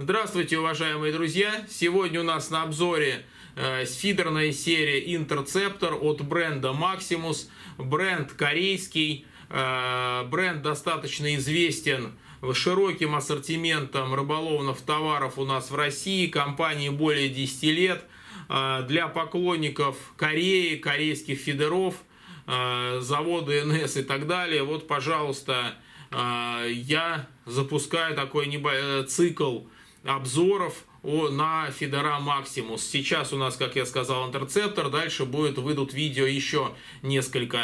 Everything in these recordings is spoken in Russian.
Здравствуйте, уважаемые друзья! Сегодня у нас на обзоре фидерная серия Interceptor от бренда Maximus. Бренд корейский, бренд достаточно известен широким ассортиментом рыболовных товаров у нас в России. Компании более 10 лет. Для поклонников Кореи, корейских фидеров, завода НС и так далее, вот, пожалуйста, я запускаю такой цикл обзоров на фидера Maximus. Сейчас у нас, как я сказал, Interceptor, дальше выйдут видео еще нескольких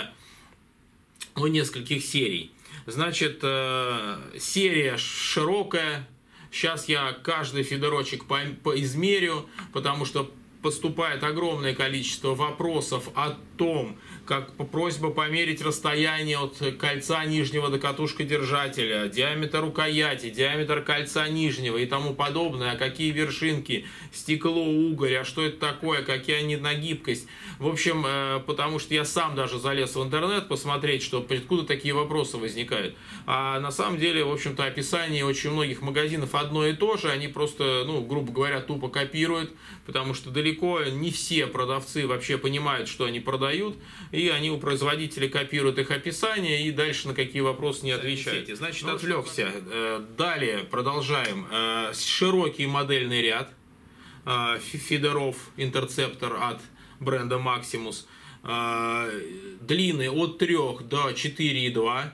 серий. Значит, серия широкая. Сейчас я каждый фидерочек измерю, потому что поступает огромное количество вопросов о том, как просьба померить расстояние от кольца нижнего до катушкодержателя, диаметр рукояти, диаметр кольца нижнего и тому подобное, а какие вершинки, стекло, угорь, а что это такое, какие они на гибкость. В общем, потому что я сам даже залез в интернет посмотреть, что откуда такие вопросы возникают. А на самом деле, в общем-то, описание очень многих магазинов одно и то же, они просто, грубо говоря, тупо копируют, потому что далеко не все продавцы вообще понимают, что они продают, и они у производителей копируют их описание и дальше на какие вопросы не отвечают. Значит, отвлекся. Далее продолжаем. Широкий модельный ряд фидеров Interceptor от бренда Maximus. Длины от 3 до 4,2.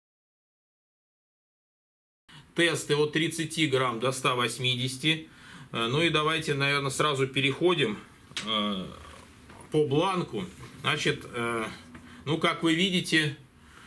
Тесты от 30 грамм до 180. Ну и давайте, наверное, сразу переходим по бланку. Значит, как вы видите,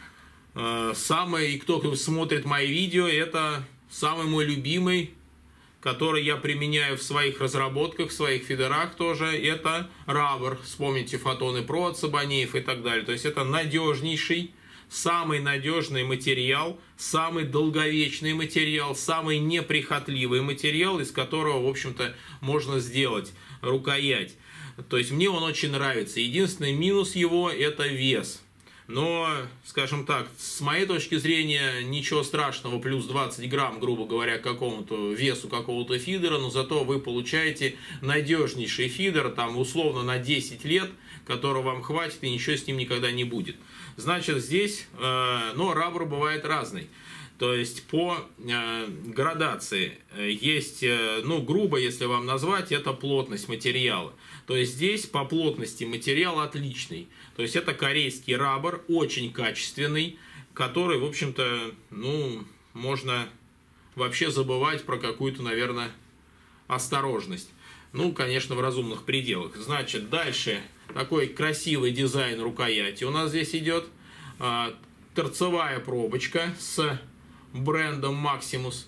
кто смотрит мои видео, это самый мой любимый, который я применяю в своих разработках, в своих фидерах тоже, это Rubber. Вспомните Фотоны Про от Сабанеев и так далее. То есть это надежнейший, самый надежный материал, самый долговечный материал, самый неприхотливый материал, из которого, в общем-то, можно сделать рукоять. То есть мне он очень нравится. Единственный минус его – это вес. Но, скажем так, с моей точки зрения, ничего страшного, плюс 20 грамм, грубо говоря, к какому-то весу какого-то фидера, но зато вы получаете надежнейший фидер, там, условно, на 10 лет, которого вам хватит и ничего с ним никогда не будет. Значит, здесь, раббер бывает разный. То есть по градации есть, грубо, если вам назвать, это плотность материала. То есть здесь по плотности материал отличный. То есть это корейский раббер, очень качественный, который, в общем-то, можно вообще забывать про какую-то, наверное, осторожность. Конечно, в разумных пределах. Значит, дальше такой красивый дизайн рукояти у нас здесь идет. Торцевая пробочка с брендом Maximus.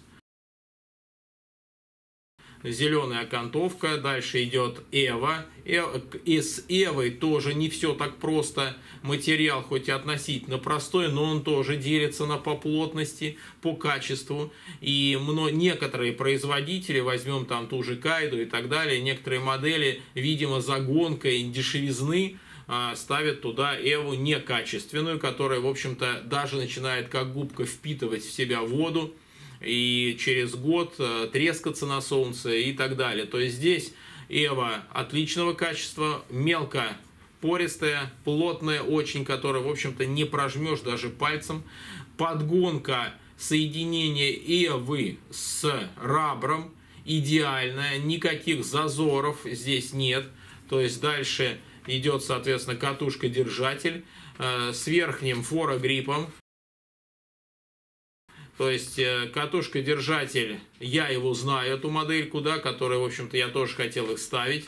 Зеленая окантовка. Дальше идет Эва. И с Эвой тоже не все так просто. Материал хоть и относительно простой, но он тоже делится по плотности, по качеству. И некоторые производители, возьмем там ту же Кайду и так далее, некоторые модели, видимо, за гонкой дешевизны, ставят туда Эву некачественную, которая, в общем-то, даже начинает как губка впитывать в себя воду и через год трескаться на солнце и так далее. То есть здесь Эва отличного качества, мелко пористая, плотная очень, которая, в общем-то, не прожмешь даже пальцем. Подгонка соединения Эвы с раббером идеальная, никаких зазоров здесь нет. То есть дальше идет, соответственно, катушка-держатель с верхним форогриппом. То есть катушка-держатель, я его знаю, эту модельку, которую, в общем-то, я тоже хотел их ставить.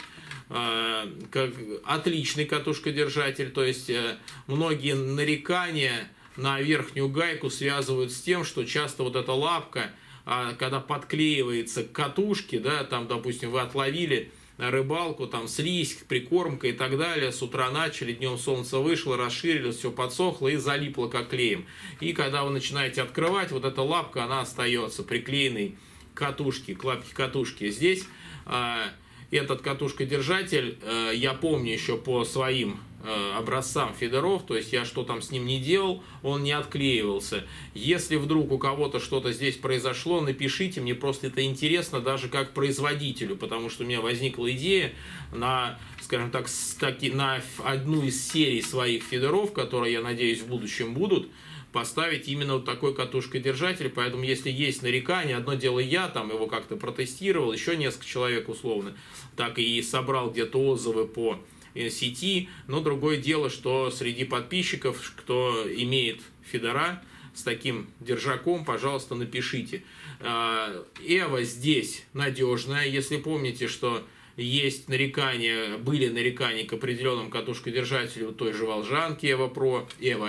Отличный катушка-держатель. То есть многие нарекания на верхнюю гайку связывают с тем, что часто вот эта лапка, когда подклеивается к катушке, там, допустим, вы отловили рыбалку, там слизь, прикормка и так далее, с утра начали, днем солнце вышло, расширилось, все подсохло и залипло как клеем. И когда вы начинаете открывать, вот эта лапка, она остается приклеенной к катушке, к лапке катушки. Здесь этот катушка-держатель, я помню еще по своим образцам фидеров, то есть я что там с ним не делал, он не отклеивался. Если вдруг у кого-то что-то здесь произошло, напишите, мне просто это интересно даже как производителю, потому что у меня возникла идея на, скажем так, на одну из серий своих фидеров, которые, я надеюсь, в будущем будут, поставить именно вот такой катушкодержатель. Поэтому если есть нарекания, одно дело я там его как-то протестировал, еще несколько человек условно, так и собрал где-то отзывы по сети, но другое дело, что среди подписчиков, кто имеет фидера с таким держаком, пожалуйста, напишите. Эва здесь надежная, если помните, что есть нарекания, были нарекания к определенным катушкодержателю той же Волжанки Эва Про,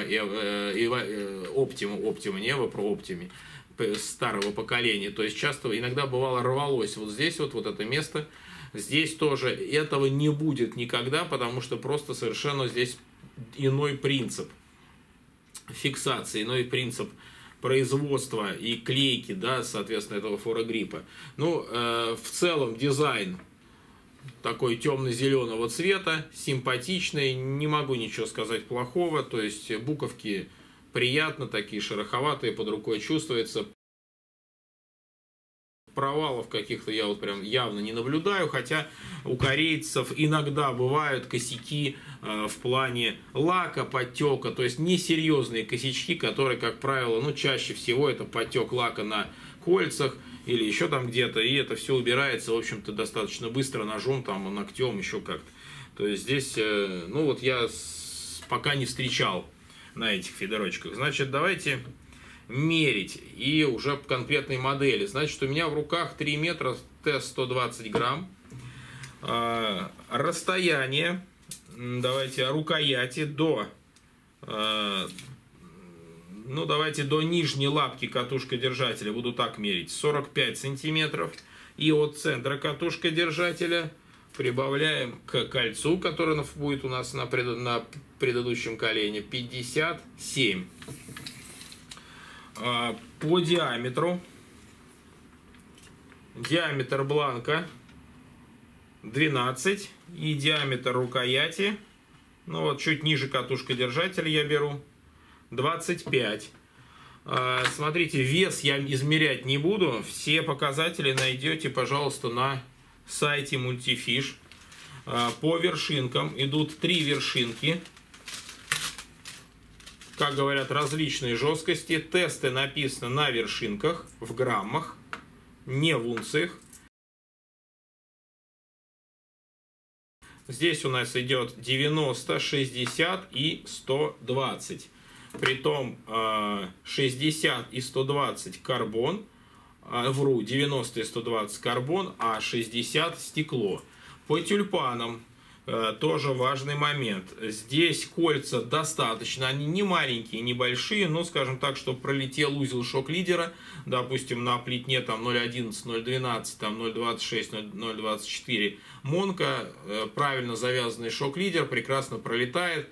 Оптима, не Эва Про, Оптими, старого поколения. То есть часто, иногда бывало рвалось вот здесь вот это место. Здесь тоже этого не будет никогда, потому что просто совершенно здесь иной принцип фиксации, иной принцип производства и клейки, да, соответственно, этого форогриппа. Ну, в целом дизайн такой темно-зеленого цвета, симпатичный, не могу ничего сказать плохого, то есть буковки приятно, такие шероховатые, под рукой чувствуется. Провалов каких-то я вот прям явно не наблюдаю, хотя у корейцев иногда бывают косяки в плане лака, подтека, то есть несерьезные косячки, которые, как правило, ну чаще всего это подтек лака на кольцах или еще там где-то, и это все убирается, в общем-то, достаточно быстро ножом, там, ногтем, еще как-то. То есть здесь, ну вот я пока не встречал на этих фидерочках. Значит, давайте мерить и уже конкретной модели. Значит, у меня в руках 3 метра тест 120 грамм. Расстояние, давайте, рукояти до, ну давайте до нижней лапки катушкодержателя, буду так мерить, 45 сантиметров. И от центра катушкодержателя прибавляем к кольцу, которое будет у нас на предыдущем колене, 57. По диаметру, диаметр бланка 12 и диаметр рукояти, ну вот чуть ниже катушкодержателя я беру, 25. Смотрите, вес я измерять не буду, все показатели найдете, пожалуйста, на сайте Multifish. По вершинкам идут 3 вершинки. Как говорят, различной жесткости. Тесты написаны на вершинках, в граммах, не в унциях. Здесь у нас идет 90, 60 и 120. Притом 60 и 120 карбон, вру, 90 и 120 карбон, а 60 стекло. По тюльпанам тоже важный момент. Здесь кольца достаточно, они не маленькие, не большие, но, скажем так, чтобы пролетел узел шок-лидера, допустим, на плетне там 0.11, 0.12, там 0.26, 0.24 монка, правильно завязанный шок-лидер прекрасно пролетает.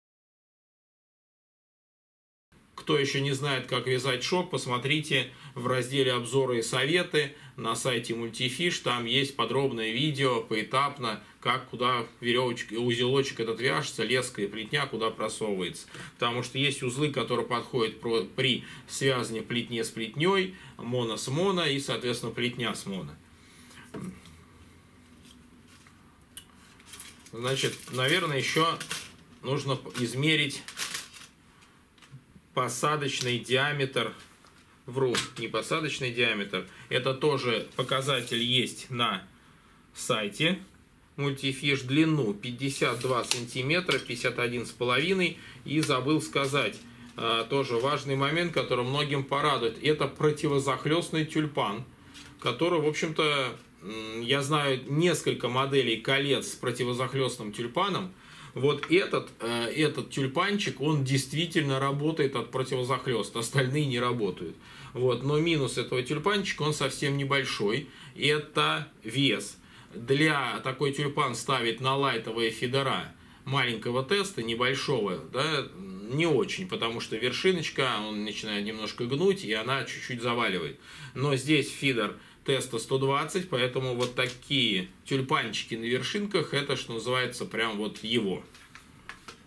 Кто еще не знает, как вязать шок, посмотрите в разделе «Обзоры и советы» на сайте Multifish. Там есть подробное видео поэтапно, как куда веревочка, узелочек этот вяжется, леска и плетня куда просовывается. Потому что есть узлы, которые подходят при связывании плетне с плетней, моно с моно и, соответственно, плетня с моно. Значит, наверное, еще нужно измерить посадочный диаметр, вру, не посадочный диаметр, это тоже показатель есть на сайте Multifish. Длину 52 сантиметра, 51,5. И забыл сказать, тоже важный момент, который многим порадует, это противозахлестный тюльпан, который, в общем-то, я знаю несколько моделей колец с противозахлестным тюльпаном. Вот этот тюльпанчик, он действительно работает от противозахлёста, остальные не работают. Вот. Но минус этого тюльпанчика, он совсем небольшой, это вес. Для такой тюльпан ставить на лайтовые фидера маленького теста, небольшого, да, не очень, потому что вершиночка, он начинает немножко гнуть, и она чуть-чуть заваливает. Но здесь фидер теста 120, поэтому вот такие тюльпанчики на вершинках, это, что называется, прям вот его.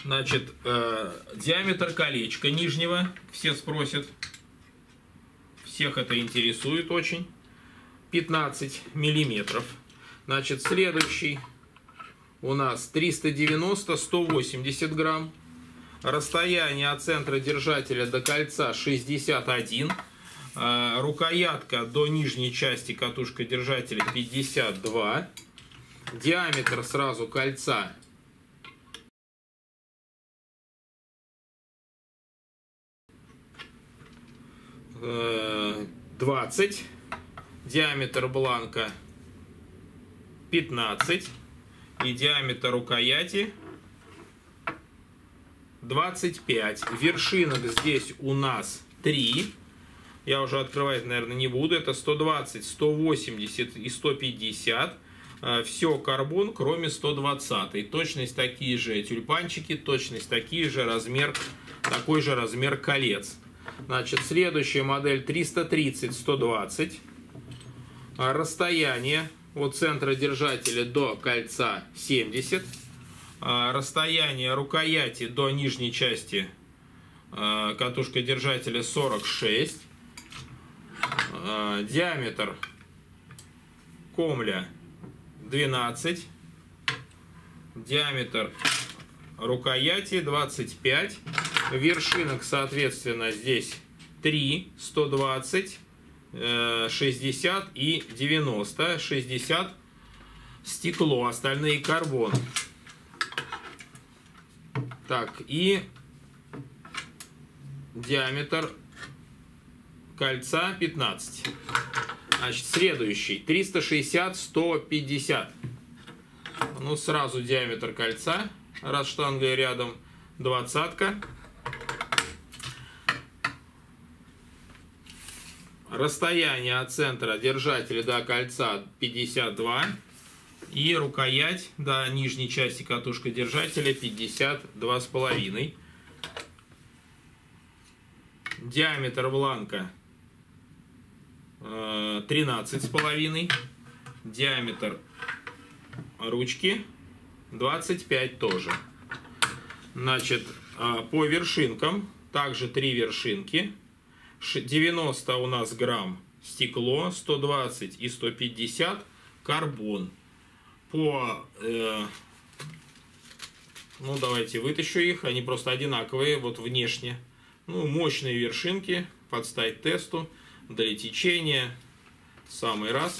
Значит, диаметр колечка нижнего, все спросят, всех это интересует очень, 15 миллиметров. Значит, следующий у нас 390-180 грамм. Расстояние от центра держателя до кольца 61. Рукоятка до нижней части катушка держателя 52. Диаметр сразу кольца 20. Диаметр бланка 15. И диаметр рукояти 25. Вершинок здесь у нас 3. Я уже открывать, наверное, не буду. Это 120, 180 и 150. Все карбон, кроме 120. Точность такие же тюльпанчики, точность такие же размер, такой же размер колец. Значит, следующая модель 330-120. Расстояние от центра держателя до кольца 70. Расстояние рукояти до нижней части катушка держателя 46. Диаметр комля 12. Диаметр рукояти 25. Вершинок, соответственно, здесь 3, 120, 60 и 90. 60 стекло, остальные карбон. Так, и диаметр кольца 15. Значит, следующий 360-150. Ну, сразу диаметр кольца, раз штангой рядом, 20-ка. Расстояние от центра держателя до кольца 52. И рукоять до нижней части катушка держателя 52,5. Диаметр бланка 13,5. Диаметр ручки 25 тоже. Значит, по вершинкам также 3 вершинки. 90 у нас грамм стекло, 120 и 150 карбон. Ну, давайте вытащу их, они просто одинаковые, вот внешне. Ну, мощные вершинки, подстать тесту, для течения, в самый раз.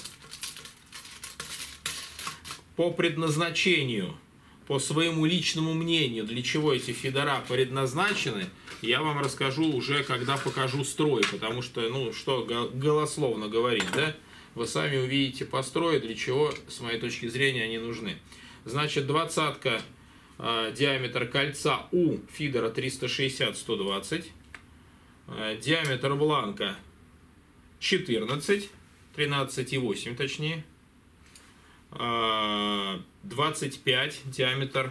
По предназначению, по своему личному мнению, для чего эти фидера предназначены, я вам расскажу уже, когда покажу строй, потому что, ну, что голословно говорить, да? Вы сами увидите по строю, для чего, с моей точки зрения, они нужны. Значит, 20-ка диаметр кольца у фидера 360-120. Диаметр бланка 14, 13,8 точнее. 25 диаметр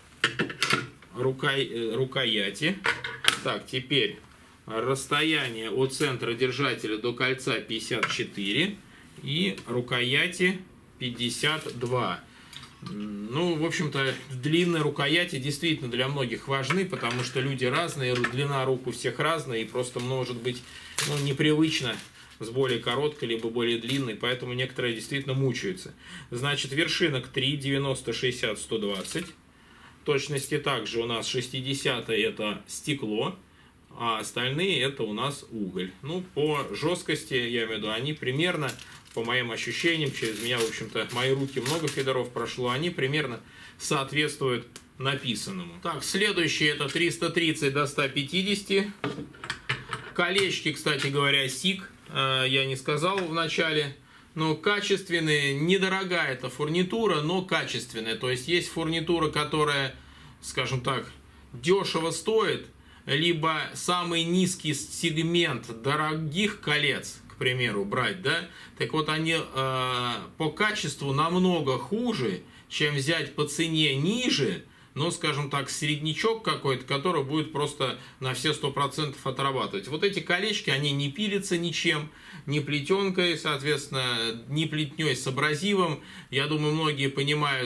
рукояти. Так, теперь расстояние от центра держателя до кольца 54 и рукояти 52. Ну, в общем-то, длинные рукояти действительно для многих важны, потому что люди разные, длина рук у всех разная, и просто может быть, ну, непривычно с более короткой либо более длинной, поэтому некоторые действительно мучаются. Значит, вершинок 3, 90, 60, 120. Точности также у нас 60 это стекло, а остальные это у нас уголь. Ну, по жесткости, я имею в виду, они примерно, по моим ощущениям, через меня, в общем-то, мои руки много фидеров прошло, они примерно соответствуют написанному. Так, следующий это 330 до 150. Колечки, кстати говоря, СИК, я не сказал в начале, но качественные, недорогая эта фурнитура, но качественная. То есть есть фурнитура, которая, скажем так, дешево стоит, либо самый низкий сегмент дорогих колец, к примеру, брать, да, так вот они по качеству намного хуже, чем взять по цене ниже, но, скажем так, среднячок какой-то, который будет просто на все 100% отрабатывать. Вот эти колечки, они не пилятся ничем, ни плетенкой, соответственно, ни плетней с абразивом. Я думаю, многие понимают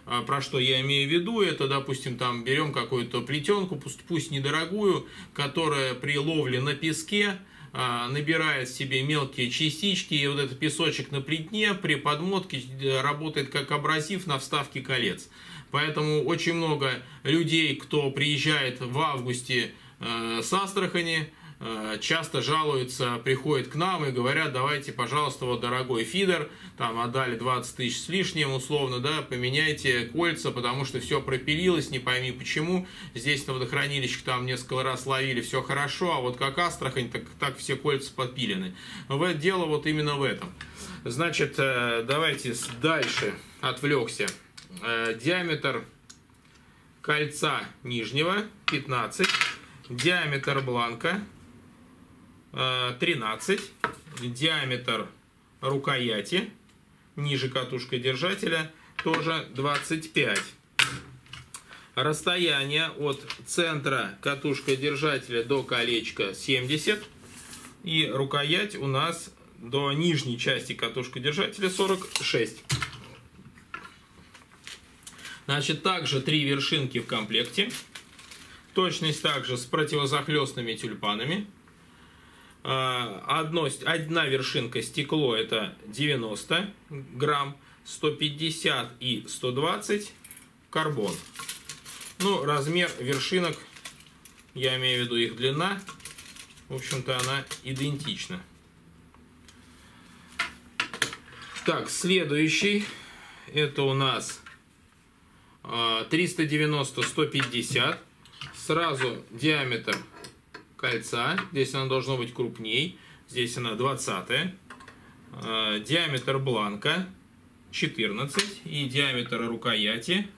про что я имею в виду, это, допустим, там берем какую-то плетенку, пусть недорогую, которая при ловле на песке набирает себе мелкие частички, и вот этот песочек на плетне при подмотке работает как абразив на вставке колец. Поэтому очень много людей, кто приезжает в августе с Астрахани, часто жалуются, приходят к нам и говорят: давайте, пожалуйста, вот дорогой фидер, там отдали 20 тысяч с лишним условно, да, поменяйте кольца, потому что все пропилилось, не пойми почему. Здесь на водохранилищах там несколько раз ловили, все хорошо, а вот как Астрахань, так все кольца подпилены. Дело вот именно в этом. Значит, давайте дальше, отвлекся. Диаметр кольца нижнего 15, диаметр бланка 13, диаметр рукояти ниже катушка держателя тоже 25. Расстояние от центра катушка держателя до колечка 70. И рукоять у нас до нижней части катушка держателя 46. Значит, также 3 вершинки в комплекте. Точность также с противозахлестными тюльпанами. Одна вершинка стекло — это 90 грамм, 150 и 120 карбон. Ну, размер вершинок, я имею в виду их длина, в общем-то она идентична. Так, следующий, это у нас 390-150, сразу диаметр кольца, здесь она должно быть крупней, здесь она 20, диаметр бланка 14 и диаметр рукояти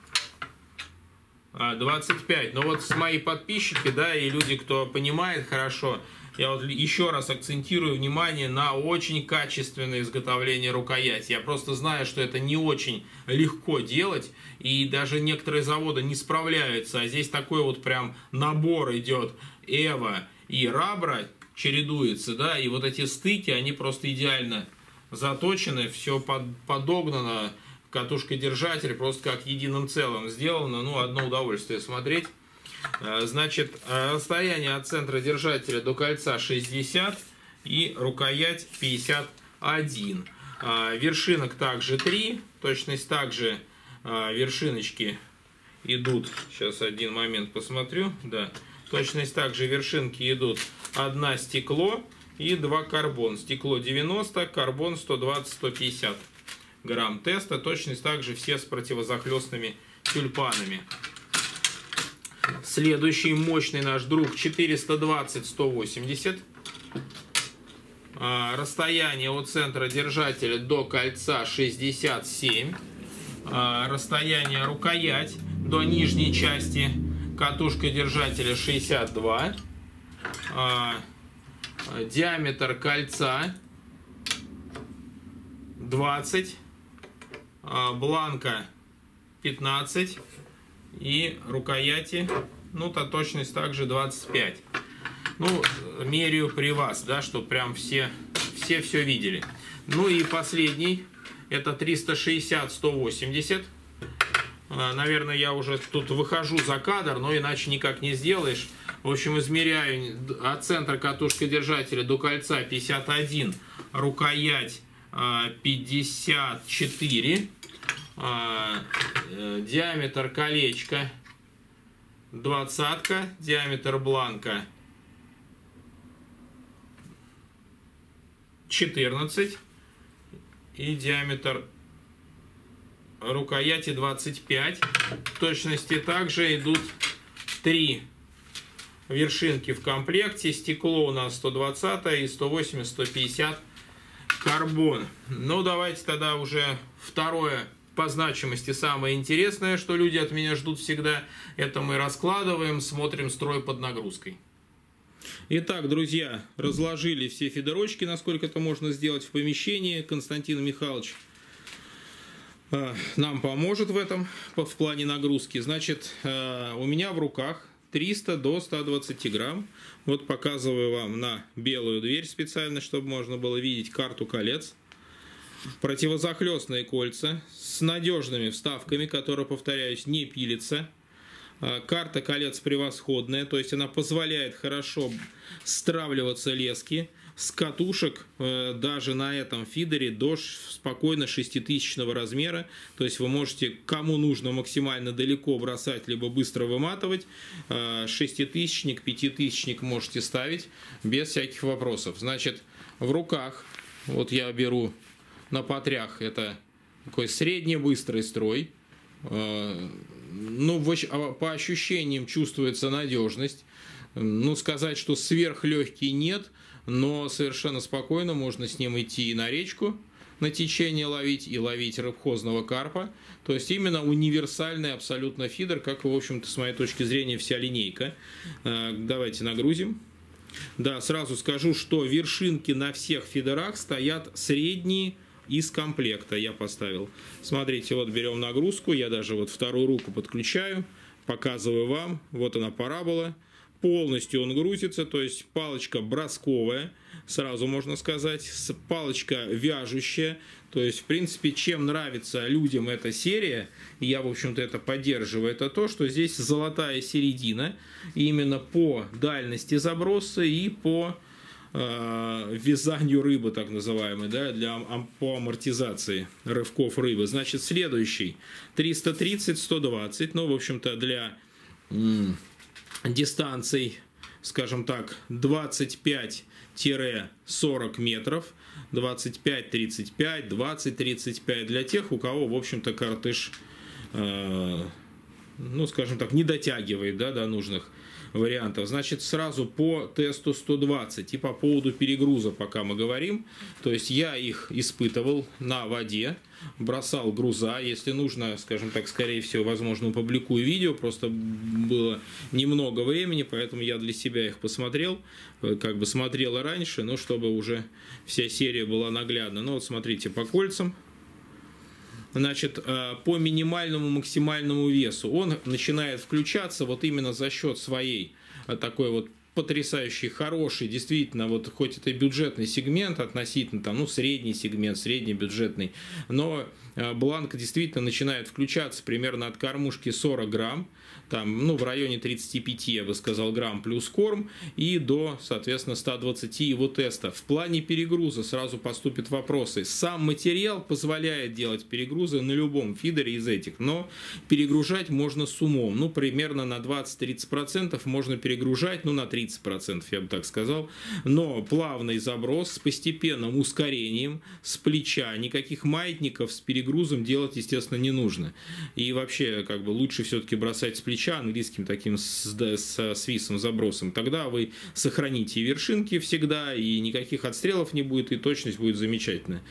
25. Но вот мои подписчики, да, и люди, кто понимает хорошо, я вот еще раз акцентирую внимание на очень качественное изготовление рукояти. Я просто знаю, что это не очень легко делать, и даже некоторые заводы не справляются. А здесь такой вот прям набор идет Эва и Рабра, чередуется, да, и вот эти стыки, они просто идеально заточены, все подогнано, катушка-держатель просто как единым целым сделано, ну, одно удовольствие смотреть. Значит, расстояние от центра держателя до кольца 60 и рукоять 51. Вершинок также 3, точность также вершиночки идут, сейчас один момент посмотрю, да, точность также вершинки идут 1 стекло и 2 карбон. Стекло 90, карбон 120-150 грамм теста, точность также все с противозахлестными тюльпанами. Следующий мощный наш друг 420-180. Расстояние от центра держателя до кольца 67. Расстояние рукоять до нижней части катушка держателя 62. Диаметр кольца 20. Бланка 15. И рукояти, ну, то точность также 25. Ну, меряю при вас, да, чтобы прям все видели. Ну и последний, это 360-180. Наверное, я уже тут выхожу за кадр, но иначе никак не сделаешь. В общем, измеряю от центра катушка держателя до кольца 51, рукоять 54. Диаметр колечка 20, диаметр бланка 14 и диаметр рукояти 25. В точности также идут 3 вершинки в комплекте. Стекло у нас 120 и 180-150 карбон. Ну, давайте тогда уже второе по значимости самое интересное, что люди от меня ждут всегда, это мы раскладываем, смотрим строй под нагрузкой. Итак, друзья, разложили все фидерочки, насколько это можно сделать в помещении. Константин Михайлович нам поможет в этом, в плане нагрузки. Значит, у меня в руках 300 до 120 грамм. Вот показываю вам на белую дверь специально, чтобы можно было видеть карту колец. Противозахлестные кольца с надежными вставками, которые, повторяюсь, не пилятся. Карта колец превосходная, то есть она позволяет хорошо стравливаться лески. С катушек даже на этом фидере до спокойно 6000 размера. То есть вы можете, кому нужно, максимально далеко бросать, либо быстро выматывать. 6000-ник, 5000-ник можете ставить без всяких вопросов. Значит, в руках, вот я беру на потрях, это такой средний быстрый строй. Ну, по ощущениям чувствуется надежность. Ну, сказать, что сверхлегкий нет, но совершенно спокойно можно с ним идти и на речку, на течение ловить, и ловить рыбхозного карпа. То есть именно универсальный абсолютно фидер, как, в общем-то, с моей точки зрения, вся линейка. Давайте нагрузим. Да, сразу скажу, что вершинки на всех фидерах стоят средние из комплекта. Я поставил. Смотрите, вот берем нагрузку, я даже вот вторую руку подключаю, показываю вам. Вот она парабола. Полностью он грузится, то есть палочка бросковая, сразу можно сказать, палочка вяжущая. То есть, в принципе, чем нравится людям эта серия, и я, в общем-то, это поддерживаю, это то, что здесь золотая середина, именно по дальности заброса и по вязанию рыбы, так называемой, да, по амортизации рывков рыбы. Значит, следующий 330-120, ну, в общем-то, для дистанций, скажем так, 25-40 метров, 25-35, 20-35 для тех, у кого, в общем-то, картыш, ну, скажем так, не дотягивает, да, до нужных вариантов. Значит, сразу по тесту 120 и по поводу перегруза, пока мы говорим. То есть я их испытывал на воде, бросал груза. Если нужно, скажем так, скорее всего, возможно, опубликую видео. Просто было немного времени, поэтому я для себя их посмотрел. Как бы смотрел и раньше, но чтобы уже вся серия была наглядна. Ну вот смотрите, по кольцам. Значит, по минимальному максимальному весу он начинает включаться вот именно за счет своей такой вот потрясающий, хороший, действительно, вот хоть это и бюджетный сегмент относительно, там, ну, средний сегмент, средний бюджетный, но бланк действительно начинает включаться примерно от кормушки 40 грамм, там, ну, в районе 35, я бы сказал, грамм плюс корм, и до, соответственно, 120 его теста. В плане перегруза сразу поступят вопросы. Сам материал позволяет делать перегрузы на любом фидере из этих, но перегружать можно с умом. Ну, примерно на 20-30% можно перегружать, ну, на 30%, я бы так сказал. Но плавный заброс с постепенным ускорением, с плеча, никаких маятников с перегрузом делать, естественно, не нужно. И вообще, как бы, лучше все-таки бросать с плеча, английским таким с свисом, забросом. Тогда вы сохраните вершинки всегда, и никаких отстрелов не будет, и точность будет замечательная.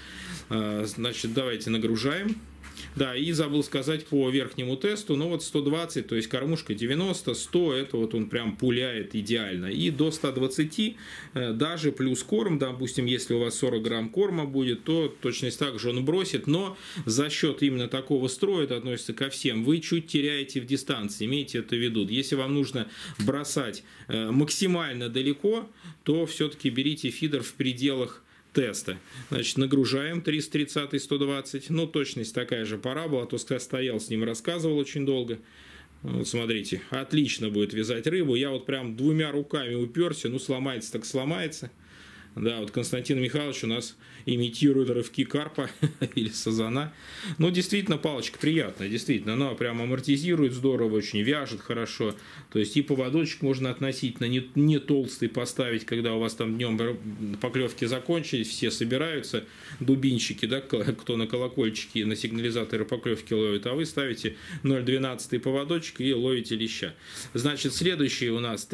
Значит, давайте нагружаем. Да, и забыл сказать по верхнему тесту, ну вот 120, то есть кормушка 90, 100, это вот он прям пуляет идеально. И до 120, даже плюс корм, допустим, если у вас 40 грамм корма будет, то точность так же он бросит, но за счет именно такого строя, это относится ко всем, вы чуть теряете в дистанции, имейте это в виду. Если вам нужно бросать максимально далеко, то все-таки берите фидер в пределах теста. Значит, нагружаем 330-120. Ну, точность такая же парабола. То стоял с ним, рассказывал очень долго. Вот смотрите, отлично будет вязать рыбу. Я вот прям двумя руками уперся. Ну, сломается так сломается. Да, вот Константин Михайлович у нас имитирует рывки карпа или сазана. Но действительно палочка приятная, действительно. Она прям амортизирует здорово, очень вяжет хорошо. То есть и поводочек можно относительно не толстый поставить, когда у вас там днем поклевки закончились, все собираются, дубинчики, да, кто на колокольчике, на сигнализаторы поклевки ловит, а вы ставите 0,12 поводочек и ловите леща. Значит, следующий у нас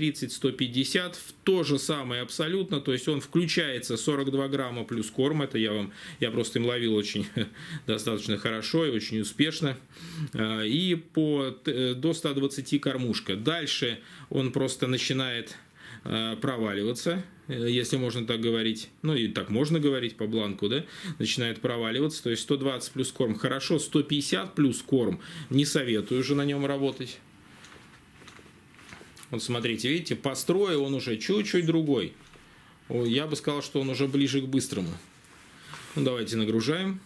330-150, то же самое абсолютно, то есть он включается 42 грамма плюс корм, это я просто им ловил очень достаточно хорошо и очень успешно, и до 120 кормушка. Дальше он просто начинает проваливаться, если можно так говорить, ну и так можно говорить по бланку, да, начинает проваливаться, то есть 120 плюс корм хорошо, 150 плюс корм не советую уже на нем работать. Вот смотрите, видите, по строю он уже чуть-чуть другой. Я бы сказал, что он уже ближе к быстрому. Ну, давайте нагружаем.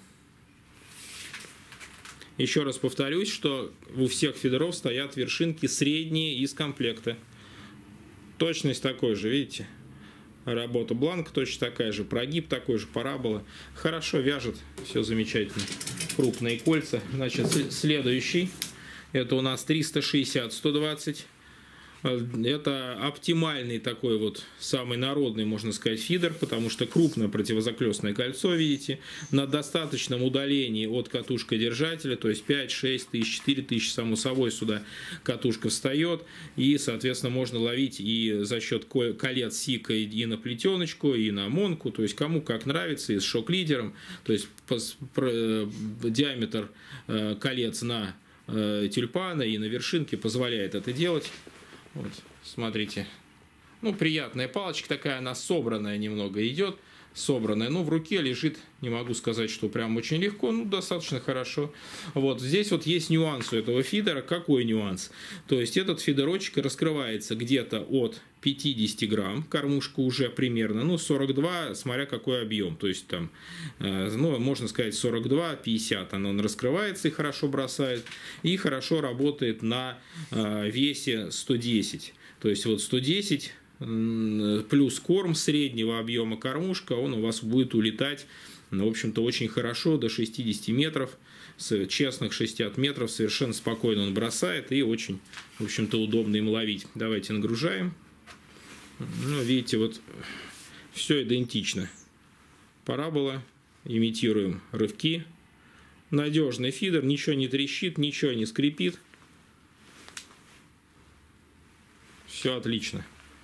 Еще раз повторюсь, что у всех фидеров стоят вершинки средние из комплекта. Точность такой же, видите? Работа бланка точно такая же, прогиб такой же, парабола. Хорошо вяжет, все замечательно. Крупные кольца. Значит, следующий. Это у нас 360-120. Это оптимальный такой вот, самый народный, можно сказать, фидер, потому что крупное противозаклёстное кольцо, видите, на достаточном удалении от катушкодержателя, то есть 5, 6 тысяч, 4 тысячи, само собой, сюда катушка встает, и, соответственно, можно ловить и за счет колец сика и на плетеночку, и на монку, то есть кому как нравится, и с шок-лидером, то есть диаметр колец на тюльпана и на вершинке позволяет это делать. Вот, смотрите. Ну, приятная палочка такая, она собранная немного идет. Собранная. Ну, в руке лежит, не могу сказать, что прям очень легко, ну, достаточно хорошо. Вот, здесь вот есть нюанс у этого фидера. Какой нюанс? То есть, этот фидерочек раскрывается где-то от 50 грамм, кормушка уже примерно, ну, 42, смотря какой объем. То есть, там, ну, можно сказать, 42-50 он раскрывается и хорошо бросает. И хорошо работает на весе 110. То есть, вот 110... плюс корм среднего объема кормушка, он у вас будет улетать, ну, в общем-то, очень хорошо, до 60 метров, с честных 60 метров, совершенно спокойно он бросает и очень, в общем-то, удобно им ловить. Давайте нагружаем. Ну, видите, вот все идентично. Парабола, имитируем рывки. Надежный фидер, ничего не трещит, ничего не скрипит. Все отлично.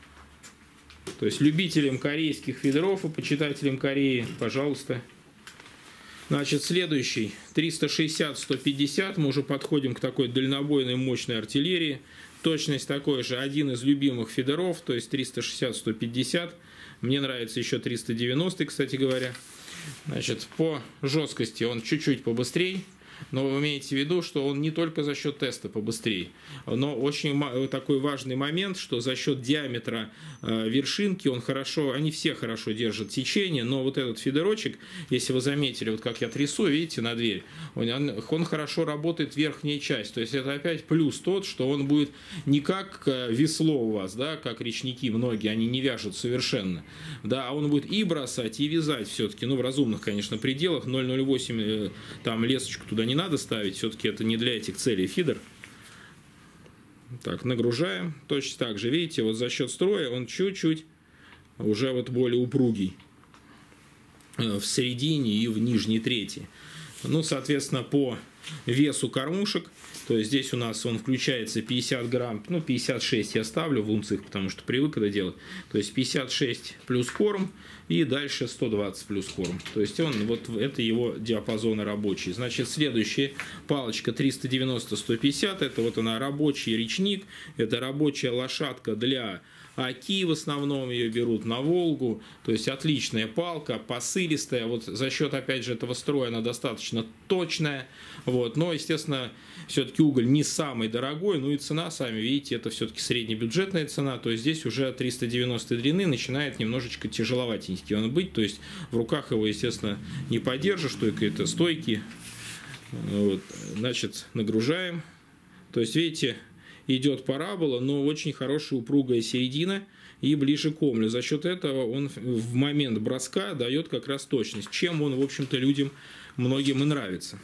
То есть любителям корейских фидеров и почитателям Кореи, пожалуйста. Значит, следующий 360-150. Мы уже подходим к такой дальнобойной мощной артиллерии. Точность такой же, один из любимых фидеров, то есть 360-150. Мне нравится еще 390, кстати говоря. Значит, по жесткости он чуть-чуть побыстрее. Но вы имеете в виду, что он не только за счет теста побыстрее, но очень такой важный момент, что за счет диаметра вершинки он хорошо, они все хорошо держат течение, но вот этот фидерочек, если вы заметили, вот как я трясу, видите, на дверь, он хорошо работает верхняя часть, то есть это опять плюс тот, что он будет не как весло у вас, да, как речники многие, они не вяжут совершенно, да, а он будет и бросать, и вязать все-таки, ну, в разумных, конечно, пределах, 0,08, там, лесочку туда не надо ставить, все-таки это не для этих целей фидер. Так, нагружаем. Точно так же, видите, вот за счет строя он чуть-чуть уже вот более упругий в середине и в нижней трети. Ну, соответственно, по весу кормушек, то есть здесь у нас он включается 50 грамм, ну, 56 я ставлю в унцах, потому что привык это делать. То есть 56 плюс корм и дальше 120 плюс корм. То есть он, вот это его диапазоны рабочие. Значит, следующая палочка 390-150, это вот она рабочий речник, это рабочая лошадка для Оки, в основном ее берут на Волгу, то есть отличная палка, посылистая, вот за счет, опять же, этого строя она достаточно точная, вот, но, естественно, все-таки уголь не самый дорогой, ну и цена, сами видите, это все-таки среднебюджетная цена, то есть здесь уже 390 длины начинает немножечко тяжеловатенький он быть, то есть в руках его, естественно, не подержишь, только это стойки, вот, значит, нагружаем, то есть, видите, идет парабола, но очень хорошая упругая середина и ближе к омлю. За счет этого он в момент броска дает как раз точность, чем он, в общем-то, людям многим и нравится.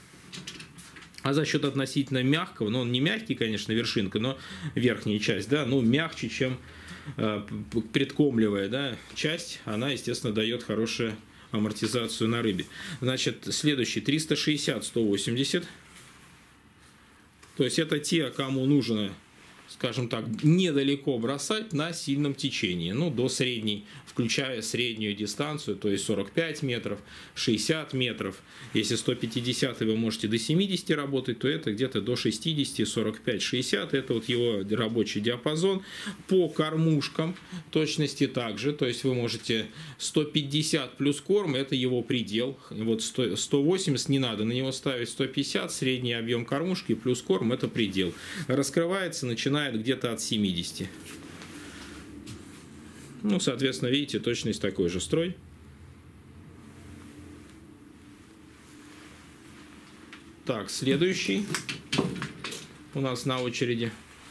А за счет относительно мягкого, ну он не мягкий, конечно, вершинка, но верхняя часть, да, ну мягче, чем предкомлевая, да, часть, она, естественно, дает хорошую амортизацию на рыбе. Значит, следующий 360-180. То есть это те, кому нужно, скажем так, недалеко бросать на сильном течении, ну, до средней, включая среднюю дистанцию, то есть 45 метров, 60 метров. Если 150 вы можете до 70 работать, то это где-то до 60, 45, 60, это вот его рабочий диапазон. По кормушкам точности также, то есть вы можете 150 плюс корм, это его предел, вот 180 не надо на него ставить, 150, средний объем кормушки плюс корм, это предел. Раскрывается, начинает где-то от 70. Ну, соответственно, видите, точность такой же строй. Так, следующий у нас на очереди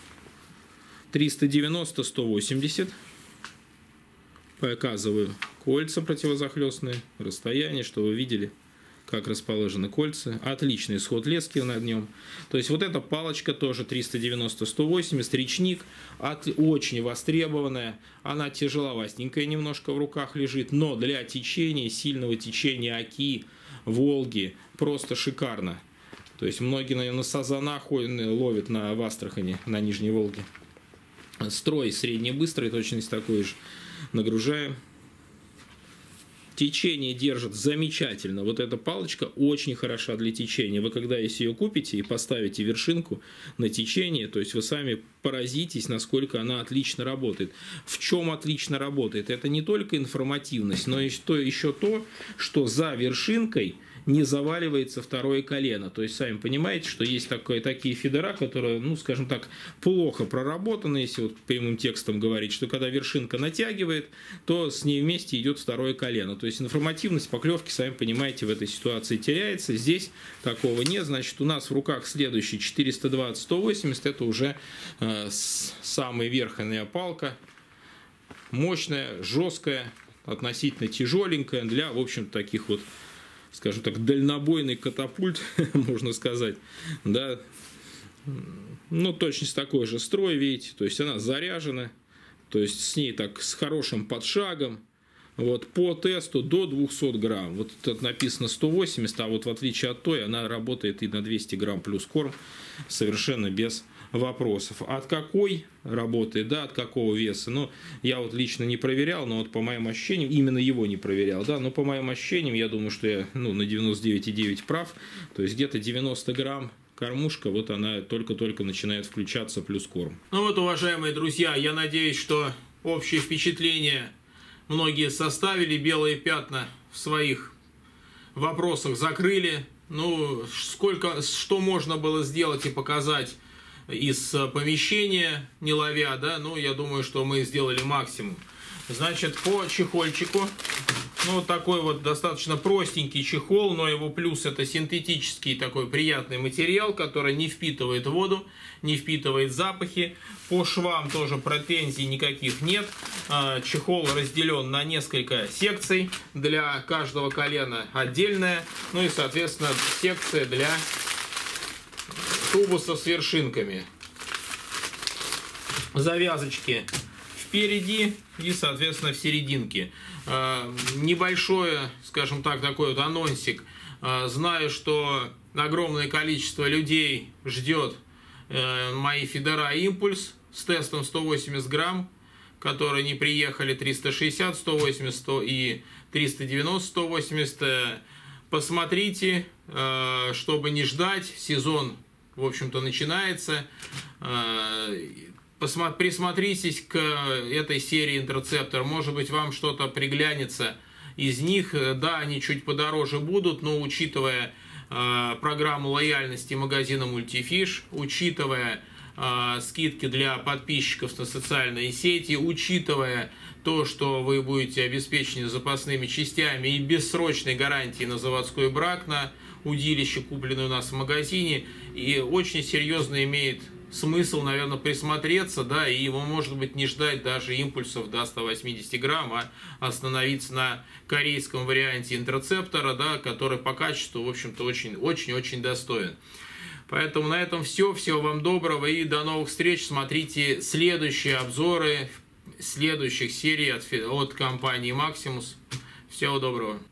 390-180. Показываю кольца противозахлестные, расстояние, что вы видели, как расположены кольца. Отличный исход лески над нем. То есть вот эта палочка тоже 390-180, речник, очень востребованная. Она тяжеловастенькая немножко в руках лежит, но для течения, сильного течения Оки, Волги, просто шикарно. То есть многие, наверное, на сазанах ловят в Астрахани, на Нижней Волге. Строй средне-быстрый, точность такой же. Нагружаем. Течение держит замечательно. Вот эта палочка очень хороша для течения. Вы когда если ее купите и поставите вершинку на течение, то есть вы сами поразитесь, насколько она отлично работает. В чем отлично работает? Это не только информативность, но еще то, что за вершинкой не заваливается второе колено. То есть, сами понимаете, что есть такие фидера, которые, ну, скажем так, плохо проработаны, если вот прямым текстом говорить, что когда вершинка натягивает, то с ней вместе идет второе колено. То есть, информативность поклевки, сами понимаете, в этой ситуации теряется. Здесь такого нет. Значит, у нас в руках следующий 420-180. Это уже самая верхняя палка. Мощная, жесткая, относительно тяжеленькая для, в общем, таких вот, скажем так, дальнобойный катапульт, можно сказать, да, ну, точность такой же строй, видите, то есть она заряжена, то есть с ней так, с хорошим подшагом, вот, по тесту до 200 грамм, вот тут написано 180, а вот в отличие от той, она работает и на 200 грамм плюс корм, совершенно без вопросов. От какой работает, да, от какого веса, ну, я вот лично не проверял, но вот по моим ощущениям, именно его не проверял, да, но по моим ощущениям, я думаю, что я, ну, на 99,9 прав, то есть где-то 90 грамм кормушка, вот она только-только начинает включаться плюс корм. Ну вот, уважаемые друзья, я надеюсь, что общее впечатление многие составили, белые пятна в своих вопросах закрыли, ну, что можно было сделать и показать из помещения, не ловя, да, ну, я думаю, что мы сделали максимум. Значит, по чехольчику, ну, такой вот достаточно простенький чехол, но его плюс это синтетический такой приятный материал, который не впитывает воду, не впитывает запахи. По швам тоже претензий никаких нет. Чехол разделен на несколько секций, для каждого колена отдельная, ну и, соответственно, секция для тубуса с вершинками. Завязочки впереди и, соответственно, в серединке. Небольшое, скажем так, такой вот анонсик. Знаю, что огромное количество людей ждет мои фидера «Импульс» с тестом 180 грамм, которые не приехали, 360, 180 и 390, 180. Посмотрите, чтобы не ждать, сезон, в общем-то, начинается. Присмотритесь к этой серии Интерцептор. Может быть, вам что-то приглянется из них. Да, они чуть подороже будут, но учитывая программу лояльности магазина Multifish, учитывая скидки для подписчиков на социальные сети, учитывая то, что вы будете обеспечены запасными частями и бессрочной гарантией на заводской брак на удилище, купленное у нас в магазине, и очень серьезно имеет смысл, наверное, присмотреться, да, и его, может быть, не ждать даже импульсов до 180 грамм, а остановиться на корейском варианте Интерцептора, да, который по качеству, в общем-то, очень-очень достоин. Поэтому на этом все. Всего вам доброго и до новых встреч. Смотрите следующие обзоры следующих серий от компании Maximus. Всего доброго.